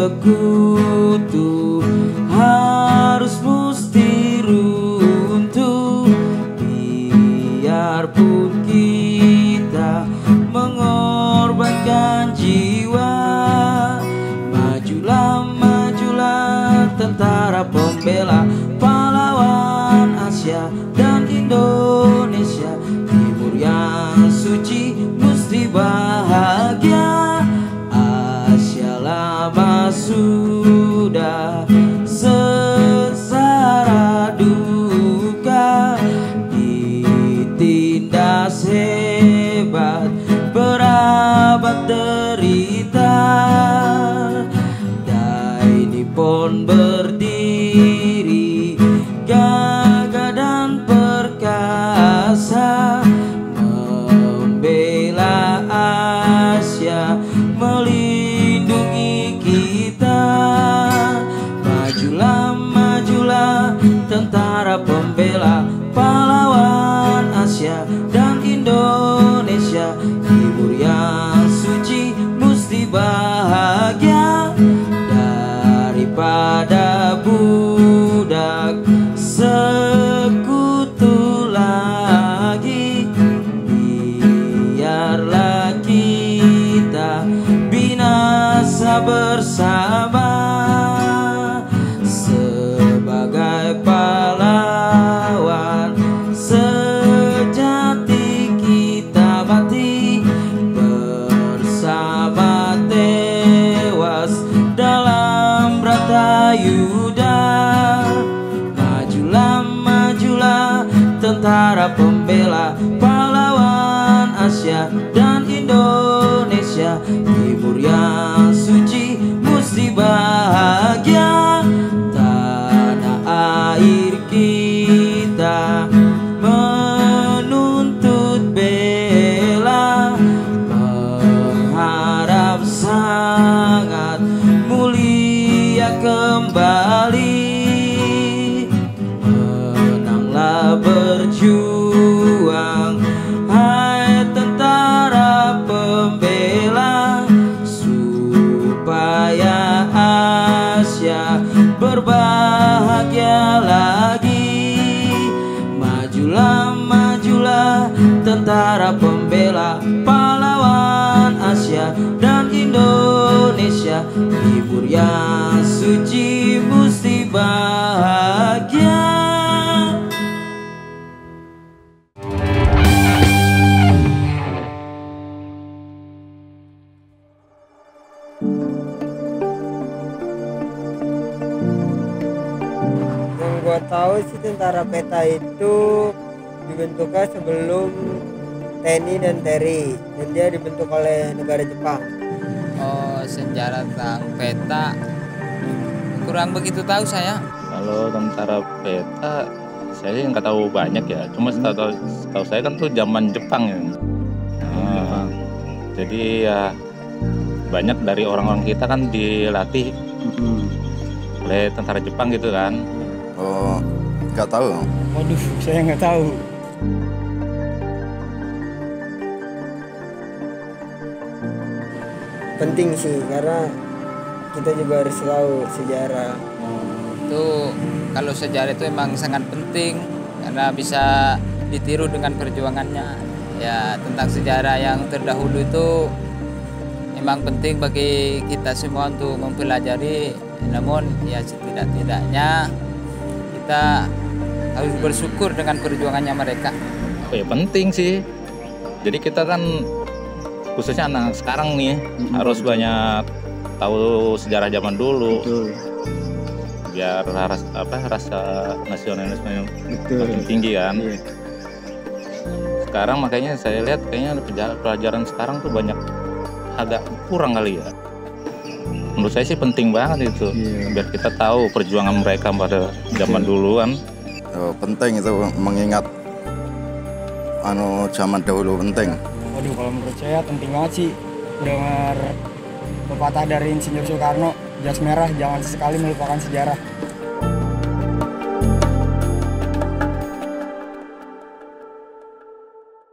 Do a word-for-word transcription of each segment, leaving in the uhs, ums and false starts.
sekutu harus mesti runtuh. Biarpun kita mengorbankan jiwa, majulah, majulah tentara pembela, pahlawan Asia dan Indonesia. Timur yang suci mesti bahagia. Asia lama sudah sengsara duka, ditindas hebat berabad derita. Dai Nippon berdiri gagah dan perkasa, membela Asia, melindungi kita. Majulah, majulah tentara pembela, pahlawan Asia dan Indonesia. Timur yang suci mesti bahagia. Daripada budak sekutu lagi, biarlah kita binasa bersama. Sebagai pahlawan sejati kita mati bersama, tewas dalam Bratayuda. Majulah, majulah tentara pembela, pahlawan Asia dan Indonesia. Timur yang suci mesti bahagia. Tanah air kita menuntut bela, mengharap sangat mulia kembali. Menanglah berjuang, hai tentara pembela, supaya Asia berbahagia lagi. Majulah, majulah tentara pembela, pahlawan Asia dan Indonesia. Timur yang suci mesti bahagia. Yang gua tahu sih tentara peta itu dibentuknya sebelum T N I dan T R I, dan dia dibentuk oleh negara Jepang. Oh, sejarah tentang peta kurang begitu tahu saya. Kalau tentara peta saya nggak tahu banyak ya, cuma setahu setahu saya kan tuh zaman Jepang ya. Nah, jadi ya banyak dari orang-orang kita kan dilatih hmm. oleh tentara Jepang gitu kan. Oh, nggak tahu. Waduh, saya nggak tahu. Penting sih, karena kita juga harus tahu sejarah. Itu kalau sejarah itu emang sangat penting karena bisa ditiru dengan perjuangannya. Ya, tentang sejarah yang terdahulu itu memang penting bagi kita semua untuk mempelajari. Namun ya setidak-tidaknya kita harus bersyukur dengan perjuangannya mereka. Oh ya penting sih. Jadi kita kan khususnya anak sekarang nih hmm. harus banyak tahu sejarah zaman dulu. Betul. Biar ras, apa, rasa nasionalisme yang makin tinggi kan. Iya. Sekarang makanya saya lihat kayaknya pelajaran sekarang tuh banyak agak kurang kali ya. Menurut saya sih penting banget itu, yeah. biar kita tahu perjuangan mereka pada zaman dulu kan. Oh, penting itu mengingat anu zaman dahulu penting. Waduh, kalau menurut saya penting banget sih dengar pepatah dari Insinyur Soekarno, jas merah jangan sesekali melupakan sejarah.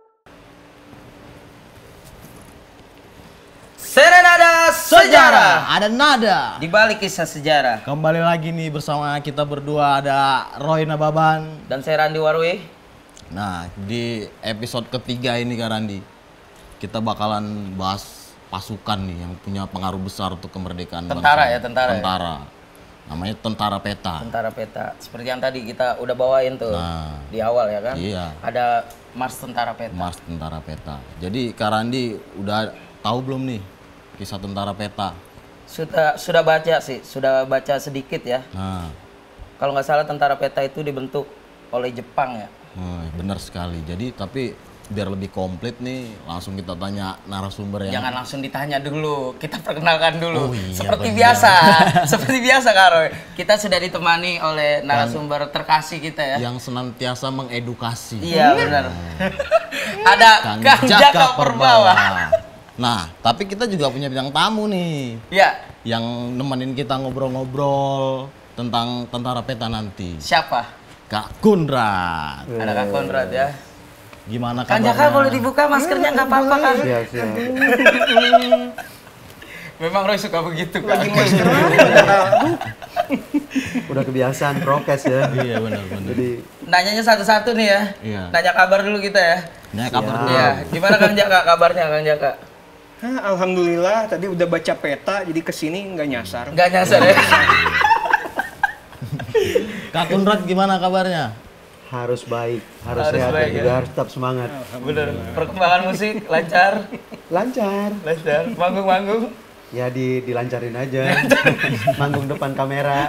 Serenada Sejarah. ada nada. Di balik kisah sejarah. Kembali lagi nih bersama kita berdua, ada Roy Nababan dan saya Randi Warwi. Nah, di episode ketiga ini Kak Randi, kita bakalan bahas pasukan nih yang punya pengaruh besar untuk kemerdekaan Tentara bangsa. ya, tentara. Tentara. Namanya Tentara Peta. Tentara Peta. Seperti yang tadi kita udah bawain tuh Nah, di awal ya kan? iya. Ada Mars Tentara Peta. Mars Tentara Peta. Jadi Kak Randi udah tahu belum nih kisah Tentara Peta? Sudah sudah baca sih, sudah baca sedikit ya. Nah, Kalau nggak salah Tentara Peta itu dibentuk oleh Jepang ya. oh, benar sekali. Jadi tapi biar lebih komplit nih, langsung kita tanya narasumber yang Jangan langsung ditanya dulu, kita perkenalkan dulu. Oh iya, Seperti benar. biasa, seperti biasa Kak Roy. Kita sudah ditemani oleh narasumber terkasih kita ya. yang senantiasa mengedukasi. Iya benar. Ada Kang Jaka Perbawa. Nah, tapi kita juga punya bintang tamu nih, Ya, yang nemenin kita ngobrol-ngobrol tentang Tentara Peta nanti. siapa? Kak Kundrat. Ada Kak Konrad ya. Gimana Kang kabarnya? Jaka boleh dibuka maskernya nggak apa-apa kan? Siap, siap. Memang Roy suka begitu kan? Udah kebiasaan prokes ya. Iya benar-benar. Jadi Nanyanya satu-satu nih ya. Iya. Nanya kabar dulu kita ya. Nah, kabar dulu. Iya. Gimana Kang Jaka kabarnya Kang Jaka? Hah, alhamdulillah tadi udah baca peta jadi kesini nggak nyasar. Nggak nyasar ya? Kak Kundrat gimana kabarnya? harus baik, harus, Harus sehat, baik, dan juga ya. harus tetap semangat. Bener. Perkembangan musik lancar, Lancar. lancar. Manggung-manggung. Ya di dilancarin aja. Manggung depan kamera.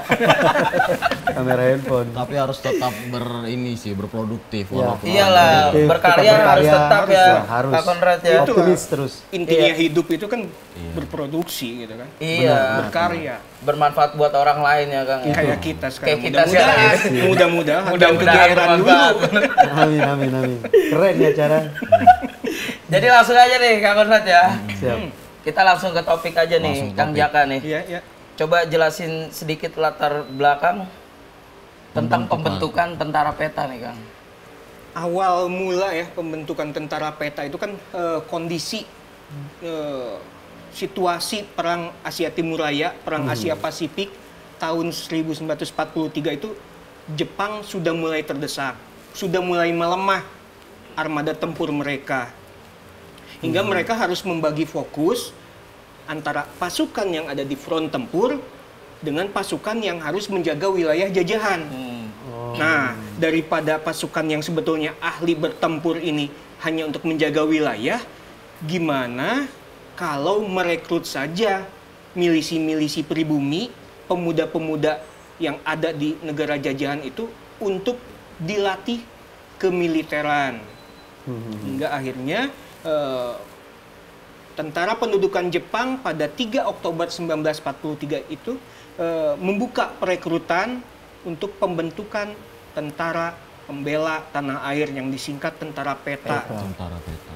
Kamera handphone. Tapi harus tetap ber ini sih berproduktif Iya. walaupun Iyalah, Produktif, berkarya tetap harus berkarya, tetap harus ya. lah, harus. Kak Konrad ya. Itu Optimis terus. Intinya Iya. hidup itu kan berproduksi gitu kan. Iya. Berkarya. Bermanfaat buat orang lain ya Kang. Kayak kita sekarang. Kayak kita sekarang. Mudah-mudahan. Mudah-mudahan. Mudah-mudahan Ganti giliran bermanfaat. dulu. Amin, amin, amin. Keren ya cara. Jadi langsung aja nih Kak Konrad ya. Siap. Kita langsung ke topik aja Langsung nih, Kang topik. Jaka nih. Iya, iya. Coba jelasin sedikit latar belakang tentang pembentukan Tentara Peta nih Kang. Awal mula ya pembentukan Tentara Peta itu kan eh, kondisi eh, situasi perang Asia Timur Raya, perang Asia Pasifik tahun seribu sembilan ratus empat puluh tiga itu Jepang sudah mulai terdesak, sudah mulai melemah armada tempur mereka. Hingga mereka harus membagi fokus antara pasukan yang ada di front tempur dengan pasukan yang harus menjaga wilayah jajahan. Nah, daripada pasukan yang sebetulnya ahli bertempur ini hanya untuk menjaga wilayah, gimana kalau merekrut saja milisi-milisi pribumi, pemuda-pemuda yang ada di negara jajahan itu untuk dilatih kemiliteran. Hingga akhirnya eh, Tentara Pendudukan Jepang pada tiga Oktober seribu sembilan ratus empat puluh tiga itu eh, membuka perekrutan untuk pembentukan tentara pembela tanah air yang disingkat Tentara Peta. Tentara Peta.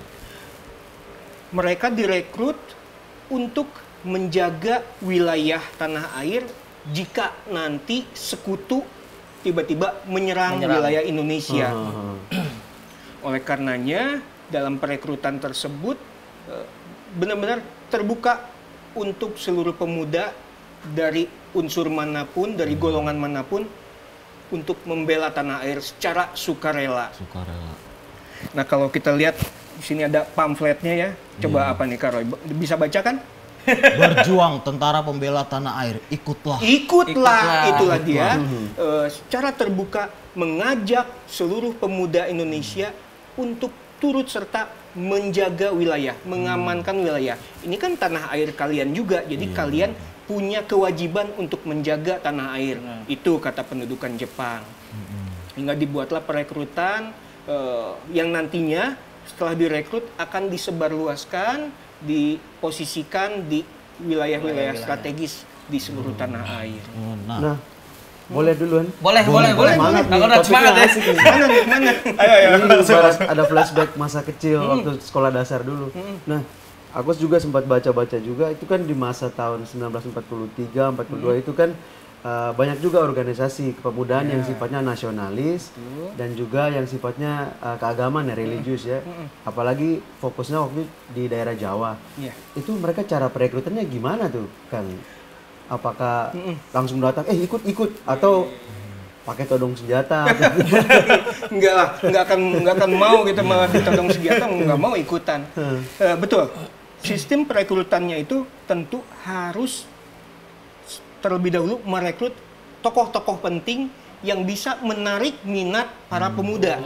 Mereka direkrut untuk menjaga wilayah tanah air jika nanti sekutu tiba-tiba menyerang, Menyerang. wilayah Indonesia. Heeh. Oleh karenanya dalam perekrutan tersebut eh, benar-benar terbuka untuk seluruh pemuda dari unsur manapun, dari golongan manapun untuk membela tanah air secara sukarela. Sukarela. Nah, kalau kita lihat di sini ada pamfletnya ya. Coba apa nih Kak Roy? Bisa baca kan? Berjuang Tentara Pembela Tanah Air, ikutlah. Ikutlah, Ikutlah. itulah dia. Eh, secara terbuka mengajak seluruh pemuda Indonesia untuk turut serta menjaga wilayah, mengamankan wilayah. Ini kan tanah air kalian juga, jadi kalian punya kewajiban untuk menjaga tanah air. Itu kata pendudukan Jepang. Hingga dibuatlah perekrutan eh, yang nantinya setelah direkrut akan disebarluaskan, diposisikan di wilayah-wilayah strategis di seluruh tanah air. Oh, Nah, Nah, boleh duluan. Boleh, boleh, boleh. Semangat Kang nih, Konrad topiknya semangat ya. asik nih. Mana nih, mana? Ini ibarat ada flashback masa kecil waktu sekolah dasar dulu. Nah, aku juga sempat baca-baca juga itu kan di masa tahun seribu sembilan ratus empat puluh tiga, empat puluh dua itu kan uh, banyak juga organisasi kepemudaan yang sifatnya nasionalis dan juga yang sifatnya uh, keagamaan ya, religius ya. Apalagi fokusnya waktu di daerah Jawa. Iya. Itu mereka cara perekrutannya gimana tuh, Kang? Apakah langsung datang, eh ikut-ikut atau pakai todong senjata? Enggak lah, enggak akan enggak akan mau kita malah ditodong senjata, enggak mau ikutan. Eh, betul. Sistem perekrutannya itu tentu harus terlebih dahulu merekrut tokoh-tokoh penting yang bisa menarik minat para pemuda.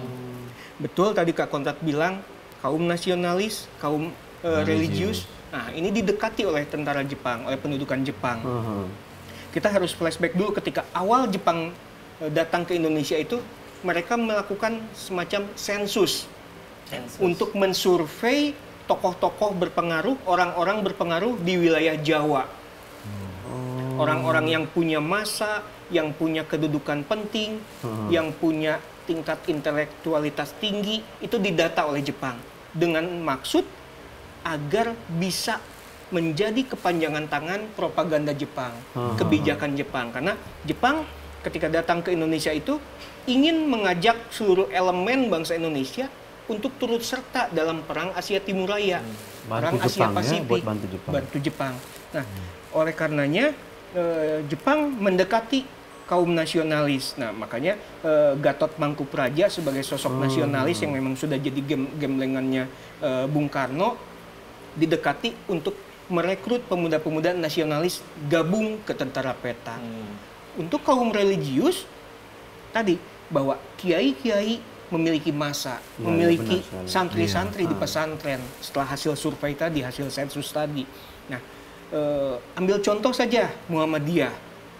Betul tadi Kak Konrad bilang kaum nasionalis, kaum eh, religius. Nah, ini didekati oleh tentara Jepang, oleh pendudukan Jepang. Uh-huh. Kita harus flashback dulu ketika awal Jepang eh, datang ke Indonesia itu, mereka melakukan semacam sensus, Sensus. untuk mensurvei tokoh-tokoh berpengaruh, orang-orang berpengaruh di wilayah Jawa. Orang-orang yang punya massa, yang punya kedudukan penting, yang punya tingkat intelektualitas tinggi, itu didata oleh Jepang dengan maksud agar bisa menjadi kepanjangan tangan propaganda Jepang, kebijakan Jepang. Karena Jepang ketika datang ke Indonesia itu ingin mengajak seluruh elemen bangsa Indonesia untuk turut serta dalam perang Asia Timur Raya, perang Bantu Asia Jepang ya, Pasifik, buat bantu Jepang. bantu Jepang. Nah, oleh karenanya eh, Jepang mendekati kaum nasionalis. Nah, makanya eh, Gatot Mangkupraja sebagai sosok nasionalis yang memang sudah jadi gem gemlengannya eh, Bung Karno didekati untuk merekrut pemuda-pemuda nasionalis gabung ke tentara peta. Untuk kaum religius tadi bahwa kiai-kiai memiliki massa, Ya, memiliki ya, benar sekali. santri-santri di pesantren setelah hasil survei tadi, hasil sensus tadi. Nah, eh, ambil contoh saja Muhammadiyah.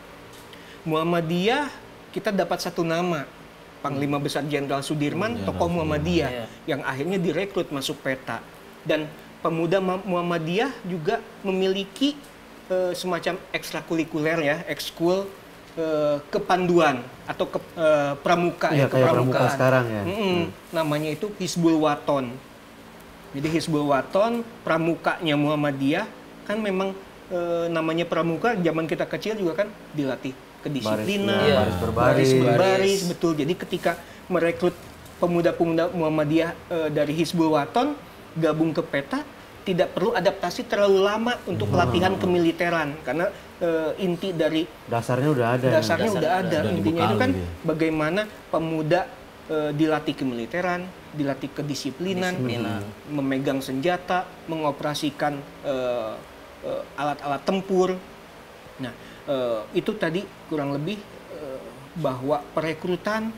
Muhammadiyah kita dapat satu nama, Panglima Besar Jenderal Sudirman, tokoh Muhammadiyah Iya. yang akhirnya direkrut masuk peta. Dan pemuda Muhammadiyah juga memiliki eh, semacam ekstrakurikuler ya, ekskul eh, kepanduan atau ke, eh, pramuka Iya, ya, kayak pramuka kepramukaan. sekarang ya. Mm-mm. Namanya itu Hizbul Waton. Jadi Hizbul Waton, pramukanya Muhammadiyah kan memang eh, namanya pramuka zaman kita kecil juga kan dilatih kedisiplinan, Baris, ya, baris berbaris. baris berbaris, betul. Jadi ketika merekrut pemuda-pemuda Muhammadiyah eh, dari Hizbul Waton gabung ke peta, tidak perlu adaptasi terlalu lama untuk pelatihan kemiliteran karena e, inti dari Dasarnya udah ada. dasarnya udah ada. udah Intinya itu dibekali kan dia. bagaimana pemuda e, dilatih kemiliteran, dilatih kedisiplinan, Disiplinan. memegang senjata, mengoperasikan e, e, alat-alat tempur. Nah, e, itu tadi kurang lebih e, bahwa perekrutan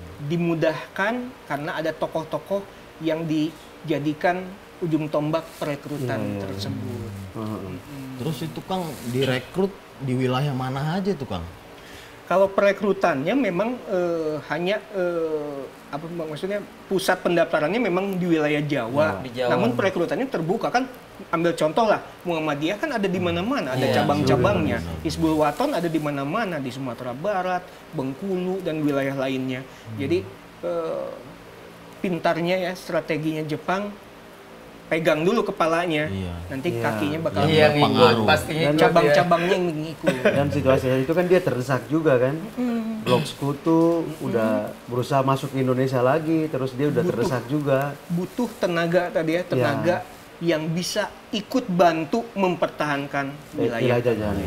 dimudahkan karena ada tokoh-tokoh yang dijadikan ujung tombak perekrutan Iya, iya. tersebut. Heeh. Terus itu Kang direkrut di wilayah mana aja tuh Kang? Kalau perekrutannya memang eh, hanya eh, apa maksudnya pusat pendaftarannya memang di wilayah Jawa. Di Jawa. Namun perekrutannya terbuka kan. Ambil contoh lah, Muhammadiyah kan ada di mana-mana, ada Iya, cabang-cabangnya. Hizbul Waton ada di mana-mana, di Sumatera Barat, Bengkulu dan wilayah lainnya. Jadi eh, pintarnya ya strateginya Jepang, pegang dulu kepalanya, Iya. nanti Iya. kakinya bakal Iya, ngikut berpengaruh. pastinya. Dan ikut ya. cabang-cabangnya yang mengikut. Dan situasi itu kan dia terdesak juga kan. Blok Sekutu udah berusaha masuk ke Indonesia lagi, terus dia udah Butuh. terdesak juga. Butuh tenaga tadi ya, tenaga yang bisa ikut bantu mempertahankan wilayah. Wilayah jajahan.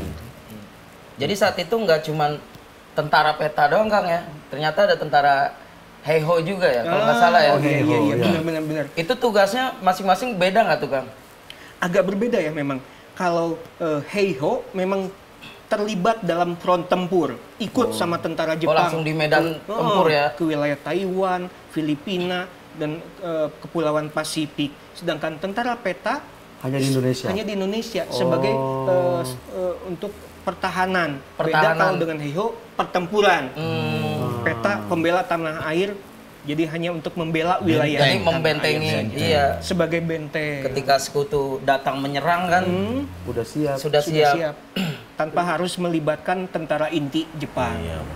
Jadi saat itu nggak cuman tentara peta doang Kang ya, ternyata ada tentara Heiho juga ya, kalau nggak salah ya. Oh, iya, iya, iya, Heiho, ya. benar, benar, benar. Itu tugasnya masing-masing beda nggak tuh Kang? Agak berbeda ya memang. Kalau eh, Heiho memang terlibat dalam front tempur, ikut sama tentara Jepang. langsung di medan Ke- tempur ya? Ke wilayah Taiwan, Filipina, dan eh, Kepulauan Pasifik. Sedangkan tentara peta Hanya di Indonesia. hanya di Indonesia sebagai eh, s- eh, untuk pertahanan. Beda Pertahanan. kalau dengan Heiho pertempuran. Hmm. Peta pembela tanah air, jadi hanya untuk membela wilayah. Jadi tanah membentengi, air saja. iya. Sebagai benteng. Ketika sekutu datang menyerang kan, Hmm, Udah siap. sudah, sudah siap. siap. Tanpa harus melibatkan tentara inti Jepang.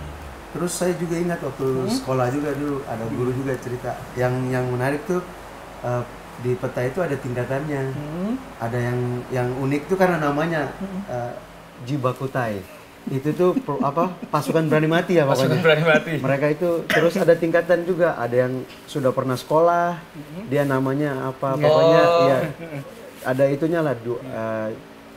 Terus saya juga ingat waktu sekolah juga dulu ada guru juga cerita yang yang menarik tuh eh, di peta itu ada tingkatannya. Hmm. Ada yang yang unik tuh karena namanya eh, Jibakutai. itu tuh pro- apa pasukan berani mati ya Pasukan pokoknya. berani mati. Mereka itu terus ada tingkatan juga, ada yang sudah pernah sekolah, dia namanya apa pokoknya Oh. ya ada itunya lah du, eh,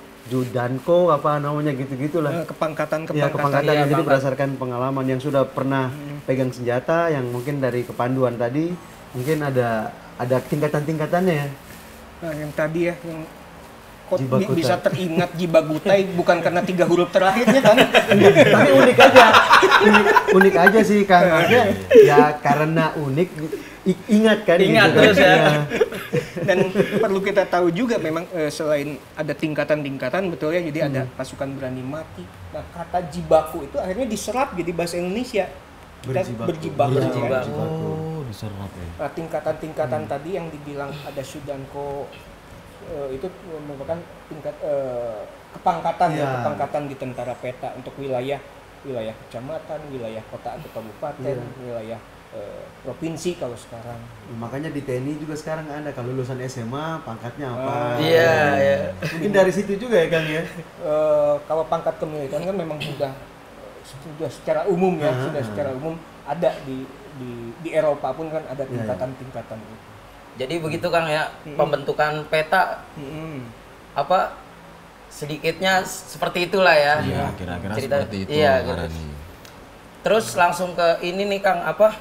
Judanko apa namanya gitu-gitulah. Eh, kepangkatan Ya kepangkatan. kepangkatan Iya, jadi pangkat. berdasarkan pengalaman yang sudah pernah pegang senjata, yang mungkin dari kepanduan tadi mungkin ada ada tingkatan-tingkatannya ya. Nah, yang tadi ya yang kok bi- Jibakutai. bisa teringat Jibagutai bukan karena tiga huruf terakhirnya kan? Tapi unik aja, unik, unik aja sih Kang. Maksudnya, ya karena unik, i- ingat kan? Ingat gitu kan. terus ya. Dan perlu kita tahu juga memang eh, selain ada tingkatan-tingkatan betul ya, jadi ada pasukan berani mati. Nah, kata jibaku itu akhirnya diserap jadi bahasa Indonesia. Kita berjibaku. Berjibaku. kan? Oh, diserap ya. Nah, tingkatan-tingkatan tadi yang dibilang ada Sudanko eh, itu merupakan tingkat eh, kepangkatan ya, Iya. kepangkatan di tentara peta untuk wilayah wilayah kecamatan, wilayah kota atau kabupaten, Iya. wilayah eh, provinsi kalau sekarang. Makanya di T N I juga sekarang ada kalau lulusan S M A pangkatnya apa? Ah. Iya, iya. Mungkin dari situ juga ya Kang ya. Eh, kalau pangkat kemiliteran kan memang sudah sudah secara umum ya, Ah, sudah ah. secara umum ada di di di Eropa pun kan ada tingkatan-tingkatan itu. Jadi begitu Kang ya, pembentukan peta Mm-mm. apa sedikitnya seperti itulah ya. Iya, kira-kira Cerita- seperti itu. iya, Kak gitu. Rani. Terus langsung ke ini nih Kang, apa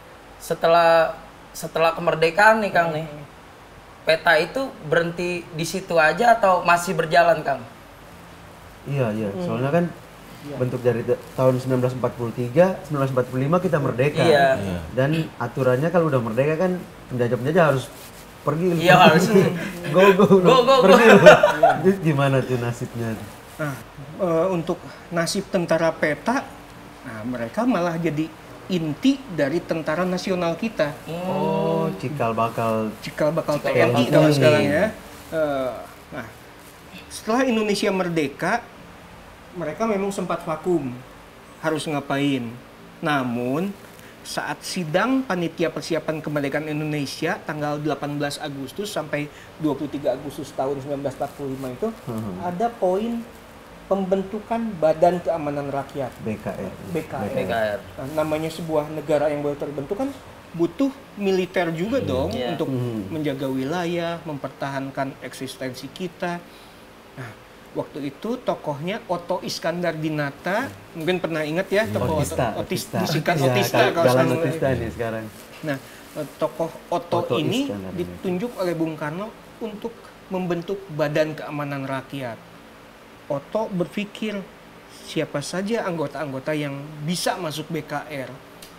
setelah setelah kemerdekaan nih Kang nih, peta itu berhenti di situ aja atau masih berjalan Kang? Iya iya. Soalnya kan bentuk dari t- tahun sembilan belas empat puluh tiga, sembilan belas empat puluh lima kita merdeka. Iya. Iya. Dan aturannya kalau udah merdeka kan penjajah-penjajah harus pergi. Iya, harus. go go Go, go, go. pergi. Itu gimana tuh nasibnya? Nah, eh, untuk nasib tentara peta, nah mereka malah jadi inti dari tentara nasional kita. Oh, cikal bakal Cikal bakal Cikal T N I bakal kalau T N I. sekarang ya. Eh, nah, setelah Indonesia merdeka, mereka memang sempat vakum, harus ngapain. Namun, saat sidang panitia persiapan kemerdekaan Indonesia tanggal delapan belas Agustus sampai dua puluh tiga Agustus tahun sembilan belas empat puluh lima itu ada poin pembentukan Badan Keamanan Rakyat B K R. B K R. B K R. Nah, namanya sebuah negara yang baru terbentuk kan butuh militer juga dong Iya. untuk Hmm. menjaga wilayah, mempertahankan eksistensi kita. Nah, waktu itu tokohnya Otto Iskandar Dinata, mungkin pernah ingat ya tokoh Otista, Otto, Otis, Otista. disingkat Ya, Otista Kal- kalau Jalan sekarang. Otista nih sekarang. Nah, eh, tokoh Otto, Otto ini Iskandar Dinata. ditunjuk oleh Bung Karno untuk membentuk Badan Keamanan Rakyat. Otto berpikir siapa saja anggota-anggota yang bisa masuk B K R.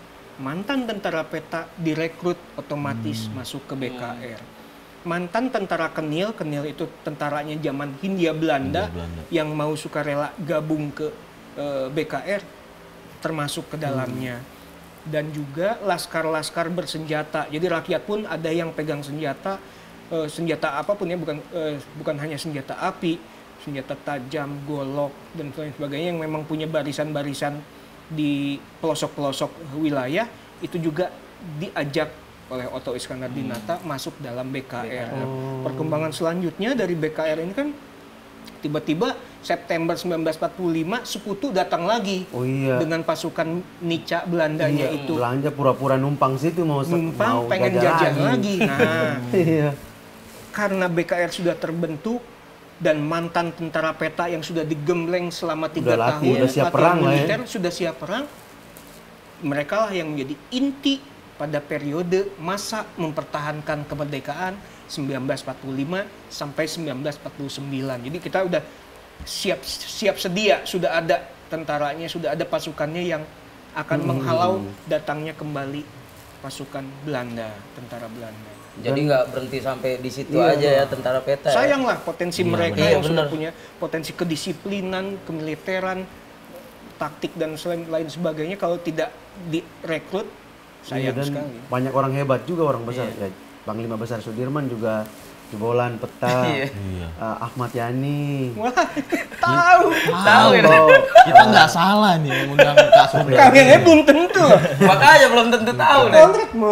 Mantan tentara peta direkrut otomatis masuk ke B K R. Mantan tentara Kenil, Kenil itu tentaranya zaman Hindia Belanda, Hindia Belanda. yang mau sukarela gabung ke eh, B K R termasuk ke dalamnya. Dan juga laskar-laskar bersenjata. Jadi rakyat pun ada yang pegang senjata, eh, senjata apapun ya, bukan eh, bukan hanya senjata api, senjata tajam, golok dan lain sebagainya yang memang punya barisan-barisan di pelosok-pelosok wilayah, itu juga diajak oleh Otto Iskandar Dinata masuk dalam B K R. Nah, perkembangan selanjutnya dari B K R ini kan tiba-tiba September sembilan belas empat puluh lima Sekutu datang lagi Oh iya. dengan pasukan Nica Belandanya itu Belanja pura-pura numpang situ mau se- numpang mau pengen jajah lagi. Nah, Iya. karena B K R sudah terbentuk dan mantan tentara peta yang sudah digembleng selama tiga Udah latih, tahun udah siap latihan perang lah ya. militer, sudah siap perang, mereka lah yang menjadi inti pada periode masa mempertahankan kemerdekaan sembilan belas empat puluh lima sampai sembilan belas empat puluh sembilan. Jadi kita udah siap siap sedia, sudah ada tentaranya, sudah ada pasukannya yang akan menghalau datangnya kembali pasukan Belanda, tentara Belanda. Jadi nggak berhenti sampai di situ Iya. aja ya tentara peta. ya? Sayanglah potensi mereka benar. yang Iya, sudah benar. punya potensi kedisiplinan, kemiliteran, taktik dan selain lain sebagainya kalau tidak direkrut, Iya, sayang dan sekali. banyak orang hebat juga orang besar. Iya. Ya, Panglima Besar Sudirman juga jebolan peta. Iya. Eh, Ahmad Yani. Wah, tahu. Tahu ya. Oh, Kita nggak salah nih mengundang Kak Sudra. Kalian belum tentu. Makanya belum tentu tahu deh. Kontrak mah tahu.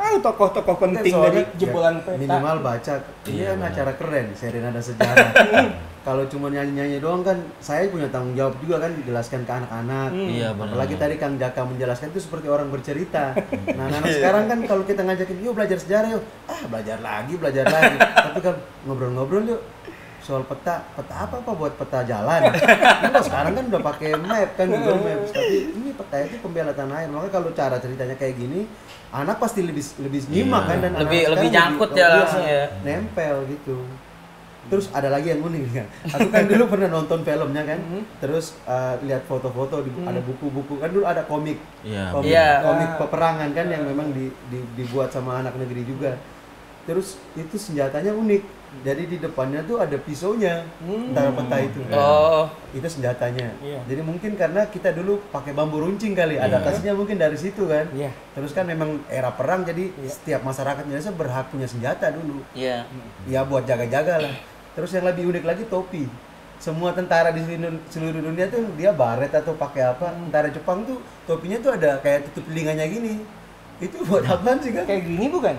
tahu tokoh-tokoh penting dari Soalnya, jebolan ya, peta. minimal baca. Ini Iya, kan benar. acara keren, Serenada Sejarah. Kalau cuma nyanyi-nyanyi doang kan, saya punya tanggung jawab juga kan dijelaskan ke anak-anak. Iya, benar. Apalagi tadi Kang Jaka menjelaskan itu seperti orang bercerita. Nah, anak-anak sekarang kan kalau kita ngajakin, yuk belajar sejarah yuk. Ah, belajar lagi, belajar lagi. Tapi kan ngobrol-ngobrol yuk soal peta, peta apa apa buat peta jalan. Nah, sekarang kan udah pakai map kan, Google Maps. Tapi ini peta itu pembela tanah air. Makanya kalau cara ceritanya kayak gini, anak pasti lebih lebih nyimak kan dan Lebih- anak-anak lebih sekarang nyangkut lebih- ya oh, iya, langsung ya. nempel gitu. Terus ada lagi yang unik kan. Aku kan dulu pernah nonton filmnya kan. Terus uh, lihat foto-foto di, ada buku-buku kan dulu ada komik. Iya. Komik, Iya. komik peperangan kan yang memang di, di- dibuat sama anak negeri juga. Terus itu senjatanya unik. Jadi di depannya tuh ada pisaunya. Tentara peta itu. Oh, Itu senjatanya. Iya. Jadi mungkin karena kita dulu pakai bambu runcing kali, adaptasinya mungkin dari situ kan. Iya. Terus kan memang era perang jadi setiap masyarakat Indonesia berhak punya senjata dulu. iya. Ya buat jaga-jaga lah. Terus yang lebih unik lagi topi. Semua tentara di seluruh- seluruh dunia tuh dia baret atau pakai apa. Tentara Jepang tuh topinya tuh ada kayak tutup telinganya gini. Itu buat apaan sih kan? Kayak gini bukan?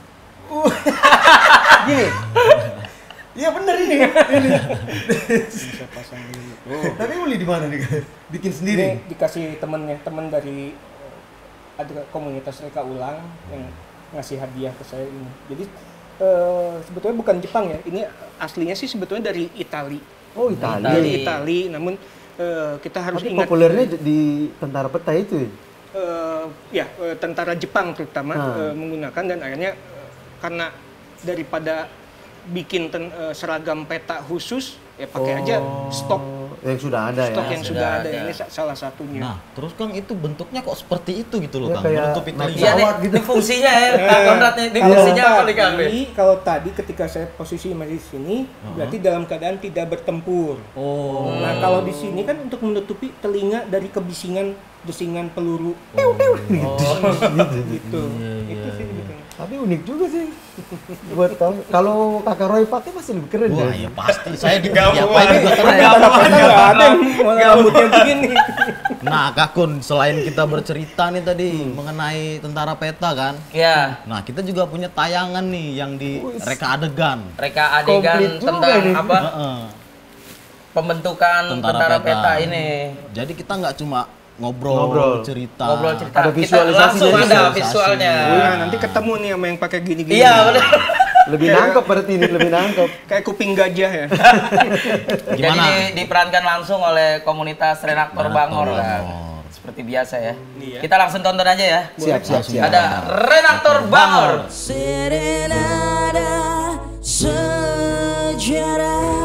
Gini. Iya bener ini. Ini. Bisa pasang dulu. Tapi beli di mana nih? Bikin Ini sendiri. dikasih temennya, temen dari eh, ada komunitas Reka Ulang yang ngasih hadiah ke saya ini. Jadi eh, sebetulnya bukan Jepang ya, ini aslinya sih sebetulnya dari Itali. Oh, Itali. Dari Itali, namun eh, kita harus Tapi ingat populernya di tentara peta itu ya? eh, ya eh, tentara Jepang terutama Hmm. eh, menggunakan, dan akhirnya eh, karena daripada bikin ten- eh, seragam peta khusus ya pakai aja stok yang sudah ada stok ya. yang sudah sudah ada. ada. Ini sa- salah satunya. Nah, terus Kang itu bentuknya kok seperti itu gitu loh, Ya, Kang. kayak Menutupi naik telinga. Iya nih, pesawat gitu. ini fungsinya ya, Kang Konrad nih, ini fungsinya apa nih Kang? Tadi, kalau tadi ketika saya posisi masih di sini, berarti dalam keadaan tidak bertempur. Oh. Nah, kalau di sini kan untuk menutupi telinga dari kebisingan desingan peluru. Pew, pew, gitu. Itu sih sebetulnya. Tapi unik juga sih. Buat tahu. Kalau Kakak Roy pakai pasti lebih keren Wah, ya. ya pasti. Saya diapain juga keren. Nggak ada yang malah rambutnya begini. Nah, Kakun, selain kita bercerita nih tadi mengenai tentara peta kan. Ya, Nah, kita juga punya tayangan nih yang di reka adegan. reka adegan Komplit juga tentang nih. apa? Heeh. Pembentukan tentara, peta. ini. Jadi kita nggak cuma ngobrol, Ngobrol. cerita. Ngobrol cerita. Ada Kita visualisasinya langsung juga. ada visualnya. Nah, nanti ketemu nih sama yang pakai gini-gini. Iya, benar. Lebih nangkep berarti ini, lebih nangkep. Kayak kuping gajah ya. Jadi Gimana? di- diperankan langsung oleh komunitas Renaktor Renaktor Bangor Bangor. kan. Seperti biasa ya. Iya. Kita langsung tonton aja ya. Siap, siap, siap. Ada Renaktor Bangor. Serenada sejarah.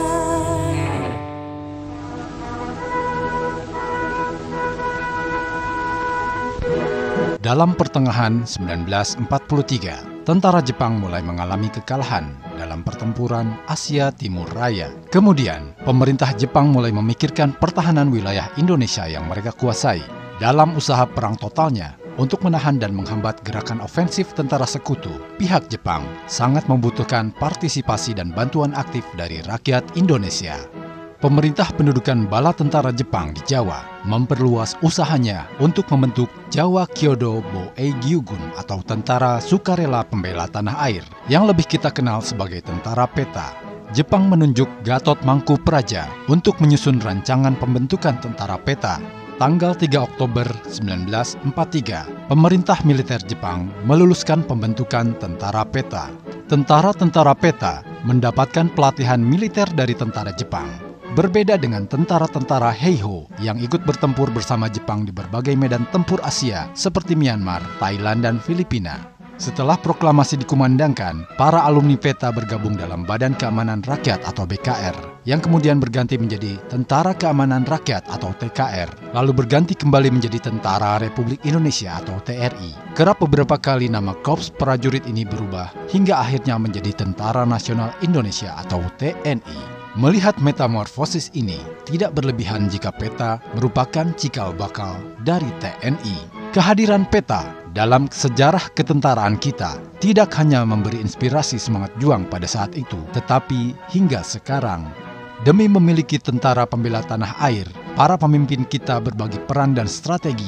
Dalam pertengahan seribu sembilan ratus empat puluh tiga, tentara Jepang mulai mengalami kekalahan dalam pertempuran Asia Timur Raya. Kemudian, pemerintah Jepang mulai memikirkan pertahanan wilayah Indonesia yang mereka kuasai. Dalam usaha perang totalnya, untuk menahan dan menghambat gerakan ofensif tentara sekutu, pihak Jepang sangat membutuhkan partisipasi dan bantuan aktif dari rakyat Indonesia. Pemerintah pendudukan bala tentara Jepang di Jawa memperluas usahanya untuk membentuk Jawa Kyodo Boeigyugun atau Tentara Sukarela Pembela Tanah Air yang lebih kita kenal sebagai Tentara Peta. Jepang menunjuk Gatot Mangkupraja untuk menyusun rancangan pembentukan Tentara Peta. Tanggal tiga Oktober seribu sembilan ratus empat puluh tiga, pemerintah militer Jepang meluluskan pembentukan Tentara Peta. Tentara-tentara Peta mendapatkan pelatihan militer dari tentara Jepang. Berbeda dengan tentara-tentara Heiho yang ikut bertempur bersama Jepang di berbagai medan tempur Asia seperti Myanmar, Thailand, dan Filipina. Setelah proklamasi dikumandangkan, para alumni Peta bergabung dalam Badan Keamanan Rakyat atau B K R, yang kemudian berganti menjadi Tentara Keamanan Rakyat atau T K R, lalu berganti kembali menjadi Tentara Republik Indonesia atau T R I. Kerap beberapa kali nama Korps prajurit ini berubah hingga akhirnya menjadi Tentara Nasional Indonesia atau T N I. Melihat metamorfosis ini tidak berlebihan jika Peta merupakan cikal bakal dari T N I. Kehadiran Peta dalam sejarah ketentaraan kita tidak hanya memberi inspirasi semangat juang pada saat itu, tetapi hingga sekarang. Demi memiliki tentara pembela tanah air, para pemimpin kita berbagi peran dan strategi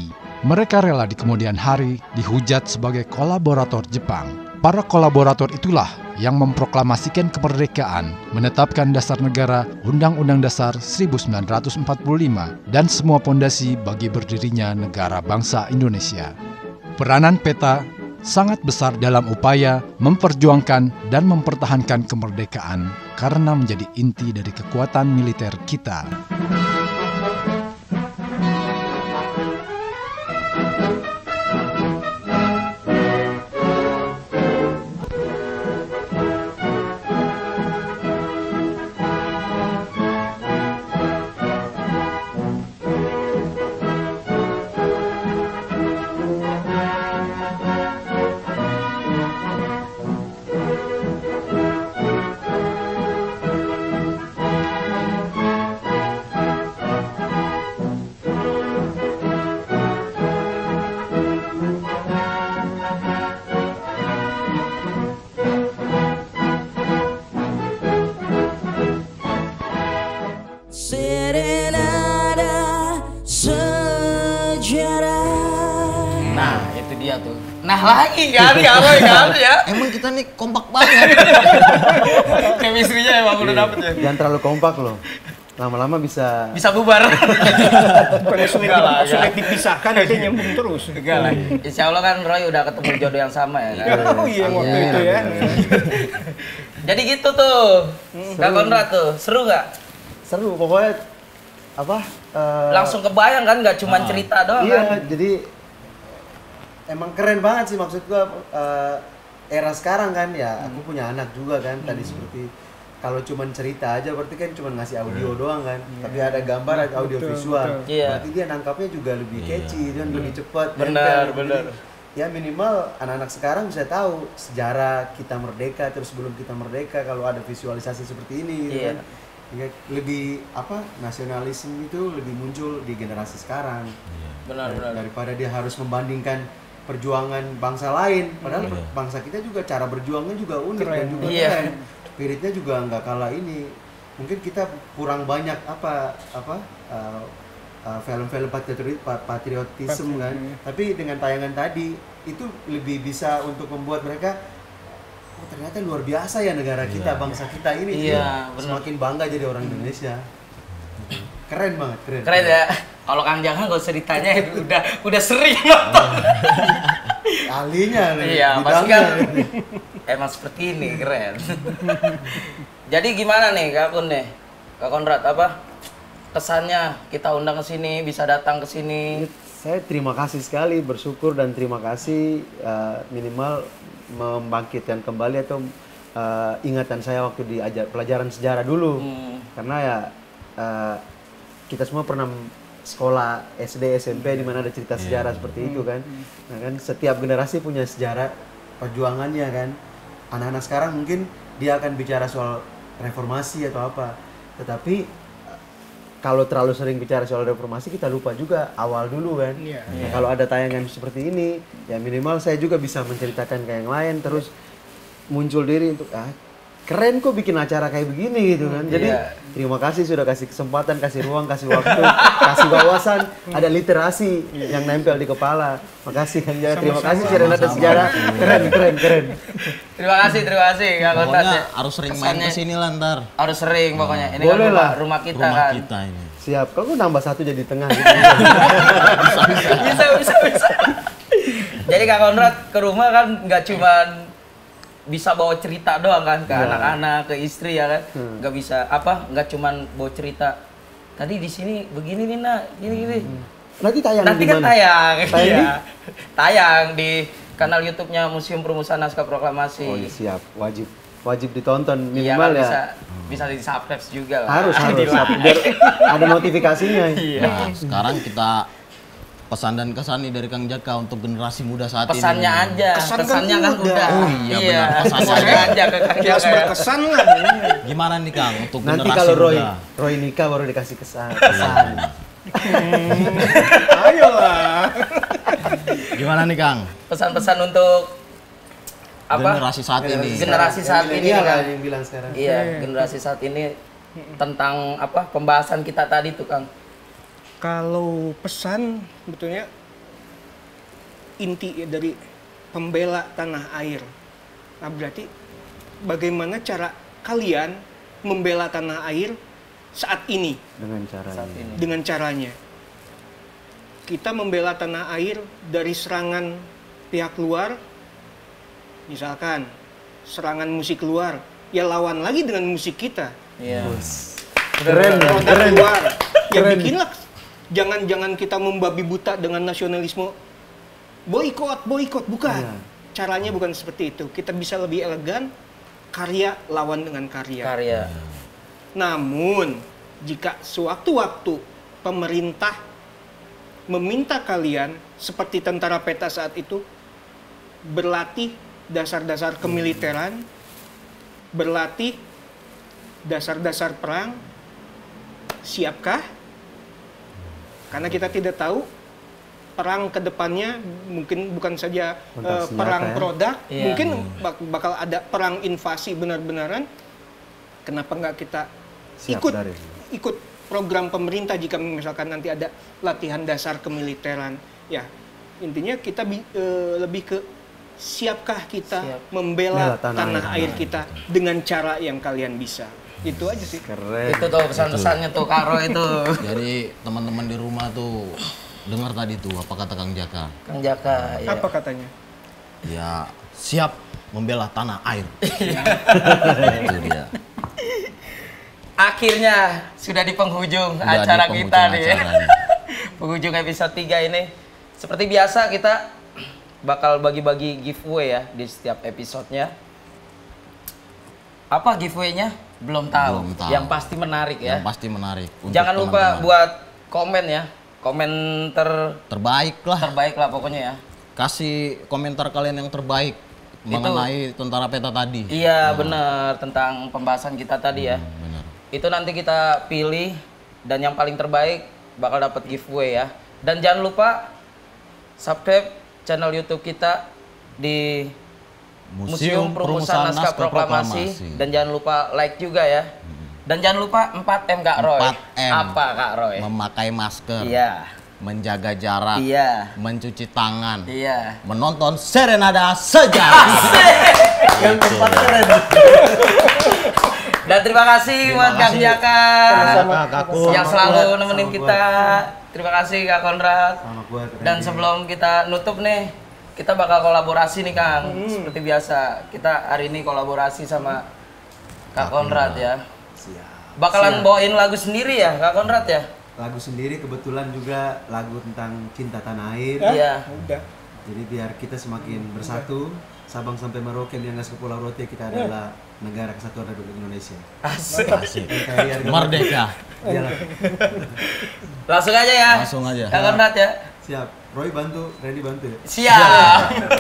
Mereka rela di kemudian hari dihujat sebagai kolaborator Jepang. Para kolaborator itulah yang memproklamasikan kemerdekaan, menetapkan dasar negara Undang-Undang Dasar seribu sembilan ratus empat puluh lima dan semua pondasi bagi berdirinya negara bangsa Indonesia. Peranan peta sangat besar dalam upaya memperjuangkan dan mempertahankan kemerdekaan karena menjadi inti dari kekuatan militer kita. Nah lagi kan, kan, kan ya. Emang kita nih kompak banget. Chemistry-nya emang udah dapet ya. Jangan terlalu kompak loh. Lama-lama bisa bisa bubar. Kalau sulit, lah, sulit dipisahkan itu nyambung terus. Enggak lah. Insya Allah kan Roy udah ketemu jodoh yang sama ya kan. Oh iya waktu itu ya. Jadi gitu tuh, Kak Konrad tuh, seru nggak? seru pokoknya apa? Uh, Langsung kebayang kan, nggak cuma cerita doang iya, kan? jadi emang keren banget sih maksud gua uh, era sekarang kan ya. Aku punya anak juga kan. Tadi seperti kalau cuma cerita aja berarti kan cuma ngasih audio doang kan. Yeah. Tapi ada gambar, ada audio betul, visual. Betul. Yeah. Berarti dia nangkapnya juga lebih catchy dan yeah. lebih cepat. Benar, benar. Ya minimal anak-anak sekarang bisa tahu sejarah kita merdeka terus sebelum kita merdeka kalau ada visualisasi seperti ini gitu yeah. kan. Ya, lebih apa nasionalisme itu lebih muncul di generasi sekarang. Yeah. Benar, Dar- benar. Daripada dia harus membandingkan perjuangan bangsa lain, padahal yeah. bangsa kita juga cara berjuangnya juga unik keren. Dan juga yeah. keren. Spiritnya juga nggak kalah ini. Mungkin kita kurang banyak apa apa uh, uh, film-film patriot patriotisme kan. Tapi dengan tayangan tadi itu lebih bisa untuk membuat mereka oh, ternyata luar biasa ya negara kita, yeah. bangsa kita ini. Yeah, semakin bangga jadi orang Indonesia. Keren banget, keren. Keren ya. Kalau Kang Jangan gak usah ditanya, udah udah sering nonton. Ahlinya nih. Iya, pasti kan emang seperti ini, keren. Jadi gimana nih Kak Kun nih? Kak Konrad apa? Kesannya kita undang ke sini, bisa datang ke sini. Saya terima kasih sekali, bersyukur dan terima kasih uh, minimal membangkitkan kembali atau uh, ingatan saya waktu di ajar pelajaran sejarah dulu. Hmm. Karena ya uh, kita semua pernah sekolah S D, S M P di mana ada cerita sejarah yeah. seperti itu kan. Nah kan setiap generasi punya sejarah perjuangannya kan. Anak-anak sekarang mungkin dia akan bicara soal reformasi atau apa. Tetapi kalau terlalu sering bicara soal reformasi kita lupa juga awal dulu kan. Yeah. Nah, yeah. kalau ada tayangan seperti ini ya minimal saya juga bisa menceritakan ke yang lain terus muncul diri untuk ah keren kok bikin acara kayak begini gitu kan. Jadi yeah. terima kasih sudah kasih kesempatan, kasih ruang, kasih waktu, kasih wawasan, ada literasi yeah. yang nempel di kepala. Makasih kan ya. Terima kasih Cirenata Sejarah. Keren, keren, keren. Terima kasih, terima kasih Kak Konrad. Pokoknya harus sering main ke sini lah ntar. Harus sering pokoknya. Ini boleh kan lah. Rumah, rumah kita rumah kan. Kita ini. Siap. Kalau nambah satu jadi tengah gitu. bisa, bisa. bisa, bisa, bisa. Jadi Kak Konrad ke rumah kan nggak cuman bisa bawa cerita doang kan ke ya. Anak-anak, ke istri ya kan, hmm. nggak bisa apa, nggak cuman bawa cerita. Tadi di sini begini nih nak, gini gini. Hmm. Nanti tayang Nanti di kan mana? tayang, Tayang, iya. di? Tayang di kanal YouTube-nya Museum Perumusan Naskah Proklamasi. Oh siap, wajib, wajib ditonton iya, minimal kan, ya. Bisa, bisa di subscribe juga lah. Harus harus, biar ada notifikasinya. Iya. Nah, sekarang kita pesan dan kesan nih dari Kang Jaka untuk generasi muda saat pesannya ini. Aja. Kesan Pesannya kan kan udah. udah. Oh iya, iya. benar. Pesannya Pesannya aja ke Kang Jaka. Harus berkesan lah. Gimana nih Kang untuk Nanti generasi kalau Roy, muda? Roy nikah baru dikasih kesan. kesan. hmm, ayolah. Gimana nih Kang? Pesan-pesan untuk apa? Generasi saat ini. Generasi saat ini kan kan. yang bilang sekarang. Iya, generasi saat ini tentang apa? Pembahasan kita tadi tuh Kang. Kalau pesan betulnya inti ya, dari pembela tanah air. Nah berarti bagaimana cara kalian membela tanah air saat ini? Dengan caranya. Saat ini. Dengan caranya. Kita membela tanah air dari serangan pihak luar, misalkan serangan musik luar, ya lawan lagi dengan musik kita. Iya. Keren, Produk keren. luar, ya Keren. bikinlah. Jangan-jangan kita membabi buta dengan nasionalisme, boikot, boikot, bukan. Iya. Caranya bukan seperti itu. Kita bisa lebih elegan, karya lawan dengan karya. Karya. Namun, jika sewaktu-waktu pemerintah meminta kalian, seperti tentara peta saat itu, berlatih dasar-dasar kemiliteran, berlatih dasar-dasar perang, siapkah? Karena kita tidak tahu perang ke depannya mungkin bukan saja Kontak eh, senjata perang ya. produk, Iya. mungkin bak- bakal ada perang invasi benar-benaran. Kenapa nggak kita Siap ikut dari. ikut program pemerintah jika misalkan nanti ada latihan dasar kemiliteran? Ya, intinya kita bi- eh, lebih ke siapkah kita Siap. membela Bela tanah tanah, air. air kita dengan cara yang kalian bisa. Itu aja sih. Keren. Itu tuh pesan-pesannya tuh Karo itu. Jadi teman-teman di rumah tuh dengar tadi tuh apa kata Kang Jaka? Kang Jaka. Ya. Apa katanya? Ya siap membela tanah air. Itu dia. Akhirnya sudah di penghujung Udah di acara penghujung kita nih. acaranya. Penghujung episode tiga ini. Seperti biasa kita bakal bagi-bagi giveaway ya di setiap episodenya. Apa giveaway-nya? Belum tahu. Belum tahu. Yang pasti menarik ya. Yang pasti menarik. untuk Jangan lupa teman-teman. buat komen ya. Komen ter terbaik lah. terbaik lah pokoknya ya. Kasih komentar kalian yang terbaik mengenai tentara peta tadi. Iya bener, tentang pembahasan kita tadi ya. Hmm, benar. Itu nanti kita pilih dan yang paling terbaik bakal dapat giveaway ya. Dan jangan lupa subscribe channel YouTube kita di Museum Perumusan Naskah Proklamasi. Dan jangan lupa like juga ya. Dan jangan lupa empat M Kak Roy. empat M. Apa Kak Roy? Memakai masker. Iya. Menjaga jarak. Iya. Mencuci tangan. Iya. Menonton Serenada Sejarah. Yang keempat keren. Dan terima kasih buat Kang Jaka Kakakku. yang Sama selalu gua, nemenin sama kita. Terima kasih Kak Konrad. Sama gua. Dan sebelum kita nutup nih, kita bakal kolaborasi nih Kang. Seperti biasa, kita hari ini kolaborasi sama Kak Konrad ya. Siap. Bakalan bawain lagu sendiri ya Kak Konrad ya? Lagu sendiri kebetulan juga lagu tentang cinta tanah air. Iya. Udah. Jadi biar kita semakin bersatu, Sabang sampai Merauke, Miangas ke Pulau Rote, kita adalah negara kesatuan Republik Indonesia. Asik. Asik. N K R I harga Merdeka. Iyalah. Langsung aja ya. Langsung aja. Kak Konrad ya. Siap. Roy bantu, Randy bantu ya. Siap.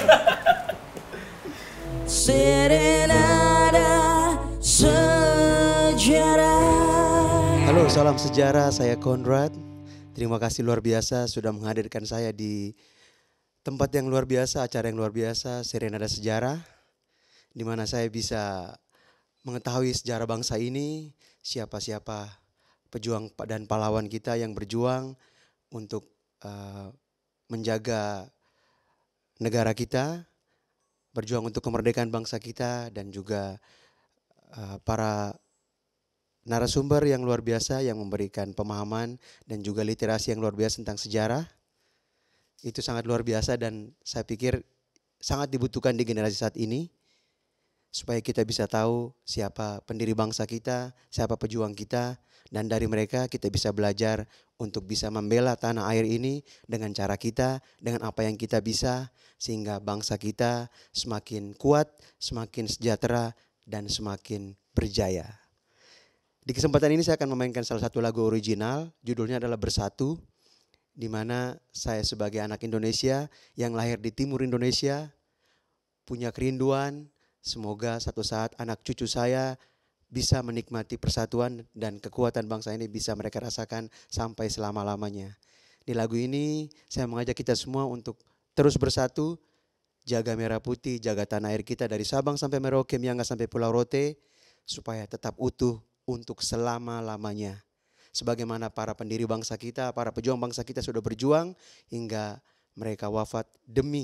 Halo, salam sejarah. Saya Konrad. Terima kasih luar biasa sudah menghadirkan saya di tempat yang luar biasa, acara yang luar biasa, Serenada Sejarah, di mana saya bisa mengetahui sejarah bangsa ini, siapa-siapa pejuang dan pahlawan kita yang berjuang untuk uh, menjaga negara kita, berjuang untuk kemerdekaan bangsa kita, dan juga uh, para narasumber yang luar biasa yang memberikan pemahaman dan juga literasi yang luar biasa tentang sejarah. Itu sangat luar biasa dan saya pikir sangat dibutuhkan di generasi saat ini supaya kita bisa tahu siapa pendiri bangsa kita, siapa pejuang kita, dan dari mereka kita bisa belajar untuk bisa membela tanah air ini dengan cara kita, dengan apa yang kita bisa, sehingga bangsa kita semakin kuat, semakin sejahtera, dan semakin berjaya. Di kesempatan ini saya akan memainkan salah satu lagu original, judulnya adalah Bersatu, di mana saya sebagai anak Indonesia yang lahir di timur Indonesia, punya kerinduan, semoga satu saat anak cucu saya bisa menikmati persatuan dan kekuatan bangsa ini bisa mereka rasakan sampai selama-lamanya. Di lagu ini saya mengajak kita semua untuk terus bersatu, jaga merah putih, jaga tanah air kita dari Sabang sampai Merauke, Miangas sampai Pulau Rote, supaya tetap utuh untuk selama-lamanya. Sebagaimana para pendiri bangsa kita, para pejuang bangsa kita sudah berjuang hingga mereka wafat demi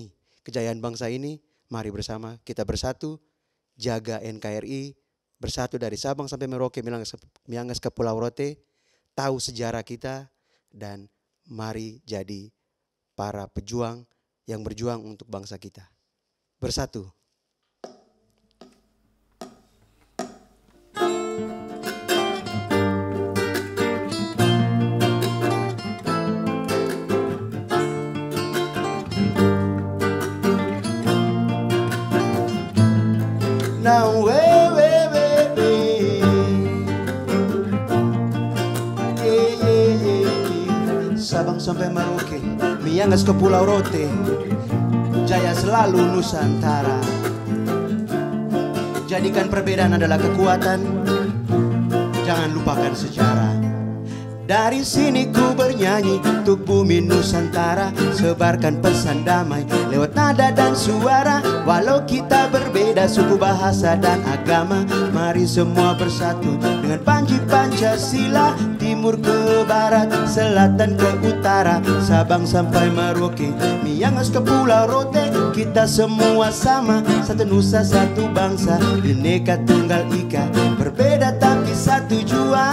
kejayaan bangsa ini, mari bersama kita bersatu, jaga N K R I, bersatu dari Sabang sampai Merauke, Miangas, Miangas ke Pulau Rote, tahu sejarah kita, dan mari jadi para pejuang yang berjuang untuk bangsa kita. Bersatu. Now, we, we, we, we. Yeah, yeah, yeah. Sabang sampai Merauke, Miangas ke Pulau Rote, jaya selalu Nusantara. Jadikan perbedaan adalah kekuatan, jangan lupakan sejarah. Dari sini ku bernyanyi untuk bumi Nusantara, sebarkan pesan damai lewat nada dan suara. Walau kita berbeda suku, bahasa dan agama, mari semua bersatu dengan panji Pancasila. Timur ke barat, selatan ke utara, Sabang sampai Merauke, Miangas ke Pulau Rote, kita semua sama, satu nusa satu bangsa, Bhinneka Tunggal Ika, berbeda tapi satu jua.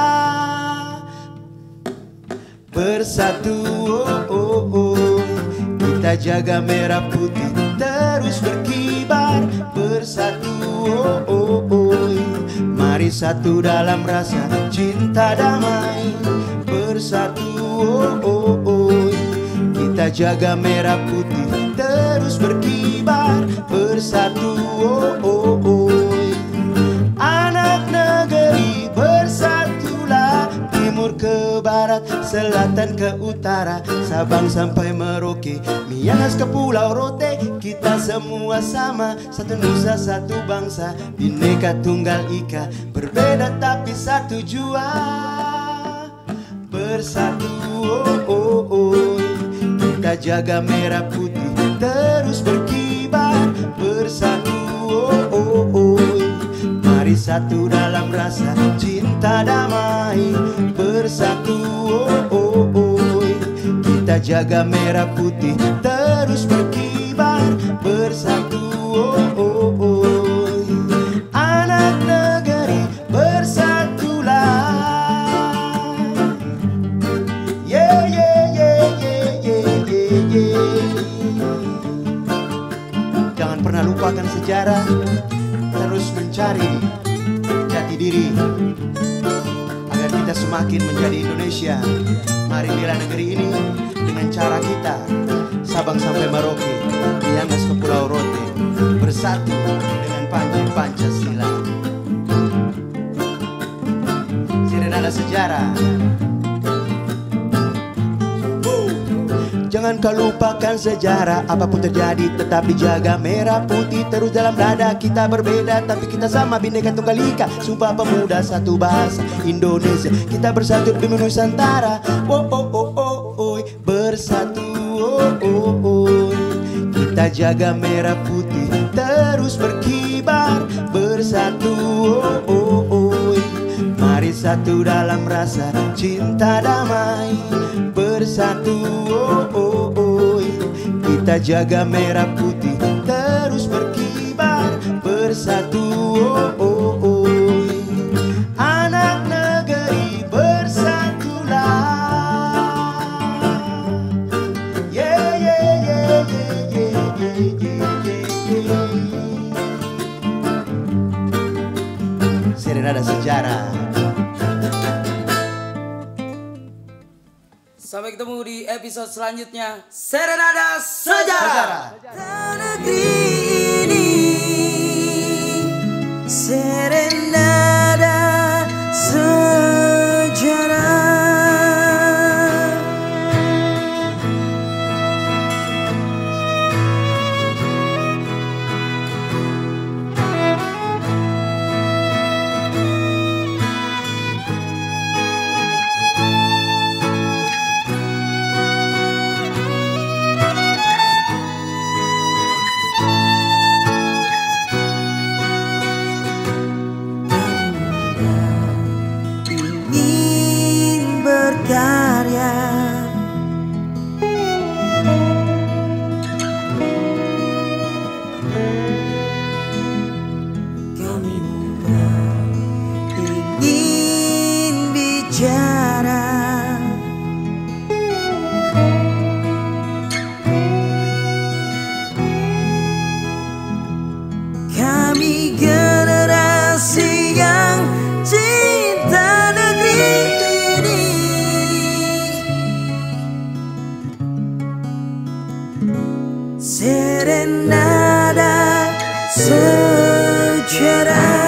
Bersatu, oh, oh, oh. Kita jaga merah putih terus berkibar. Bersatu, oh, oh, oh. Mari satu dalam rasa cinta damai. Bersatu, oh, oh, oh. Kita jaga merah putih terus berkibar. Bersatu, oh, oh, oh. Anak negeri bersatulah, timur ke barat, selatan ke utara, Sabang sampai Merauke, Miangas ke Pulau Rote, kita semua sama, satu nusa satu bangsa, Bhinneka Tunggal Ika, berbeda tapi satu jua. Bersatu, oh, oh, oh. Kita jaga merah putih terus berkibar. Bersatu, oh, oh, oh. Mari satu dalam rasa cinta damai. Bersatu, oh, oh, oh. Kita jaga merah putih terus berkibar. Bersatu, oh, oh, oh. Anak negeri bersatulah. Yeah, yeah, yeah, yeah, yeah, yeah, yeah. Jangan pernah lupakan sejarah, terus mencari jati diri agar kita semakin menjadi Indonesia. Mari bela negeri ini dengan cara kita, Sabang sampai Merauke, Miangas ke Pulau Rote, bersatu dengan panji Pancasila. Serenada sejarah. Jangan kau lupakan sejarah, apapun terjadi tetap dijaga merah putih terus dalam dada. Kita berbeda tapi kita sama, Bhinneka Tunggal Ika, Sumpah Pemuda satu bahasa Indonesia, kita bersatu demi Nusantara. Oh oh oh oh oh, bersatu, oh oh oh. Kita jaga merah putih terus berkibar. Bersatu, oh oh oh. Mari satu dalam rasa cinta damai. Bersatu, oh oh oh. Kita jaga merah putih terus berkibar. Bersatu, oh oh oh. Anak negeri bersatulah. Yeah yeah yeah yeah yeah yeah yeah. Serenada sejarah. Sampai ketemu di episode selanjutnya. Serenada Sejarah. Negeri ini Serenada Sejarah. nada sejarah.